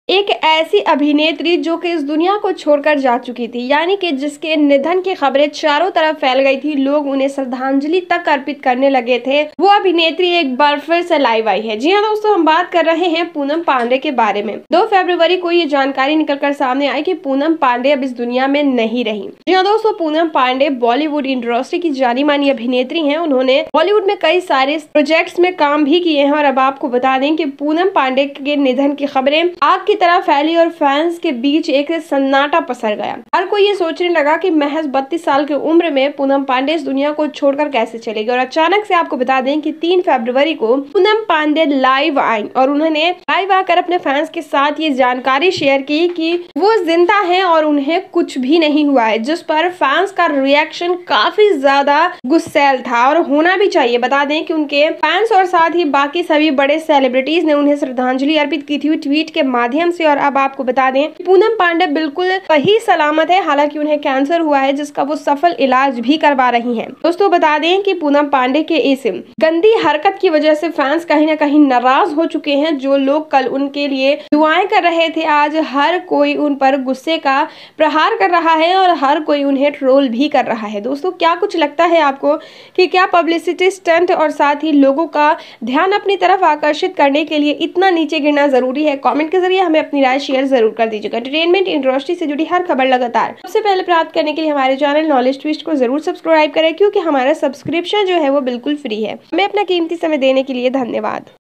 एक ऐसी अभिनेत्री जो कि इस दुनिया को छोड़कर जा चुकी थी, यानी कि जिसके निधन की खबरें चारों तरफ फैल गई थी, लोग उन्हें श्रद्धांजलि तक अर्पित करने लगे थे। वो अभिनेत्री एक बार फिर से लाइव आई है। जी हाँ दोस्तों, हम बात कर रहे हैं पूनम पांडे के बारे में। 2 फरवरी को ये जानकारी निकलकर सामने आई कि पूनम पांडे अब इस दुनिया में नहीं रही। जी हाँ दोस्तों, पूनम पांडे बॉलीवुड इंडस्ट्री की जानी मानी अभिनेत्री है। उन्होंने बॉलीवुड में कई सारे प्रोजेक्ट्स में काम भी किए हैं और अब आपको बता दें कि पूनम पांडे के निधन की खबरें आग की तरह फैली और फैंस के बीच एक सन्नाटा पसर गया। हर कोई ये सोचने लगा कि महज 32 साल की उम्र में पूनम पांडे इस दुनिया को छोड़कर कैसे चलेगी। और अचानक से आपको बता दें कि 3 फरवरी को पूनम पांडे लाइव आई और उन्होंने लाइव आकर अपने फैंस के साथ ये जानकारी शेयर की कि वो जिंदा हैं और उन्हें कुछ भी नहीं हुआ है, जिस पर फैंस का रिएक्शन काफी ज्यादा गुस्सैल था और होना भी चाहिए। बता दें कि उनके फैंस और साथ ही बाकी सभी बड़े सेलिब्रिटीज ने उन्हें श्रद्धांजलि अर्पित की थी ट्वीट के माध्यम से। और अब आपको बता दें पूनम पांडे बिल्कुल सही सलामत है, हालांकि उन्हें कैंसर हुआ है जिसका वो सफल इलाज भी करवा रही हैं। दोस्तों बता दें कि पूनम पांडे के इस गंदी हरकत की वजह से फैंस कहीं ना कहीं नाराज हो चुके हैं। जो लोग कल उनके लिए दुआएं कर रहे थे, आज हर कोई उन पर गुस्से का प्रहार कर रहा है और हर कोई उन्हें ट्रोल भी कर रहा है। दोस्तों क्या कुछ लगता है आपको कि क्या पब्लिसिटी स्टंट और साथ ही लोगों का ध्यान अपनी तरफ आकर्षित करने के लिए इतना नीचे गिरना जरूरी है? कमेंट के जरिए हमें अपनी राय शेयर जरूर कर दीजिएगा। एंटरटेनमेंट इंडस्ट्री से जुड़ी हर खबर लगातार सबसे पहले प्राप्त करने के लिए हमारे चैनल नॉलेज ट्विस्ट को जरूर सब्सक्राइब करें, क्योंकि हमारा सब्सक्रिप्शन जो है वो बिल्कुल फ्री है। हमें अपना कीमती समय देने के लिए धन्यवाद।